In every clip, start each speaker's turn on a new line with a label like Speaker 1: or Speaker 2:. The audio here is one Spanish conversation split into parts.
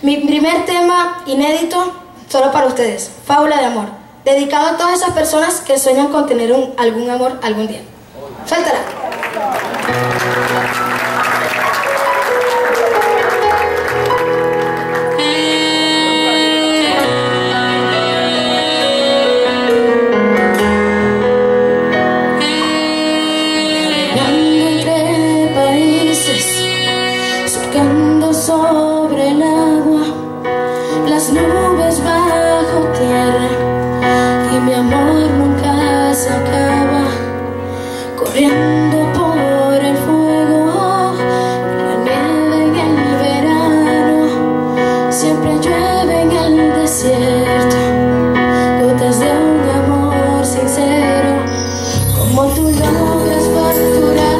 Speaker 1: Mi primer tema inédito, solo para ustedes, Fábula de amor, dedicado a todas esas personas que sueñan con tener algún amor algún día. Suéltala.
Speaker 2: Sobre el agua, las nubes bajo tierra, y mi amor nunca se acaba, corriendo por el fuego, la nieve en el verano, siempre llueve en el desierto, gotas de un amor sincero, como tú logras facturar.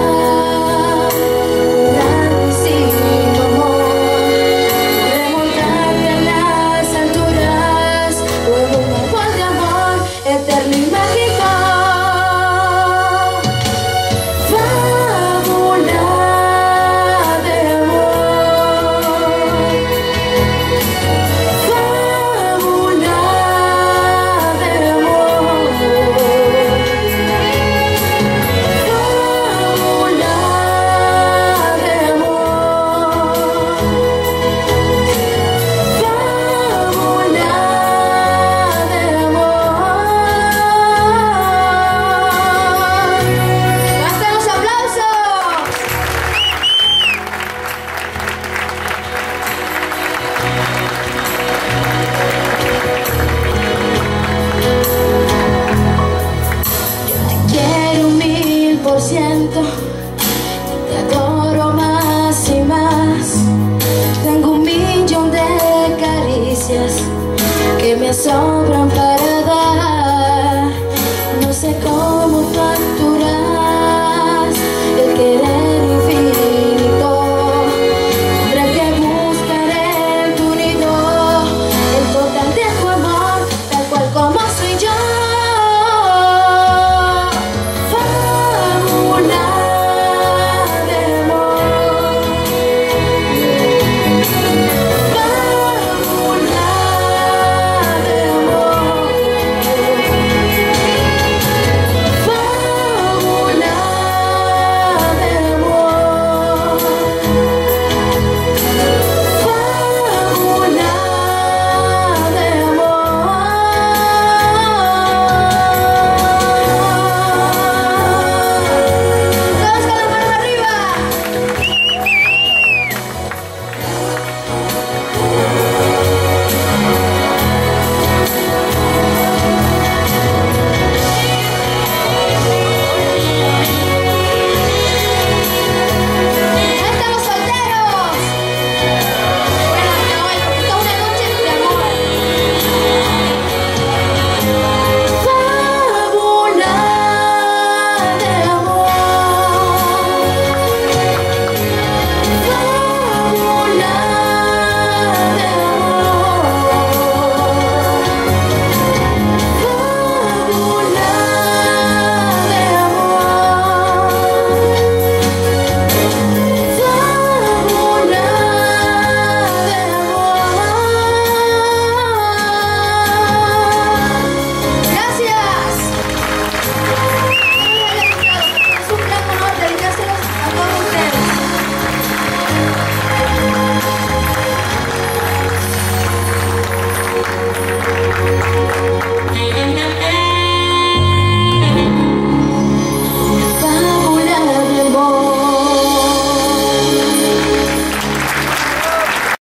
Speaker 2: Te adoro más y más. Tengo 1.000.000 de caricias que me asombran.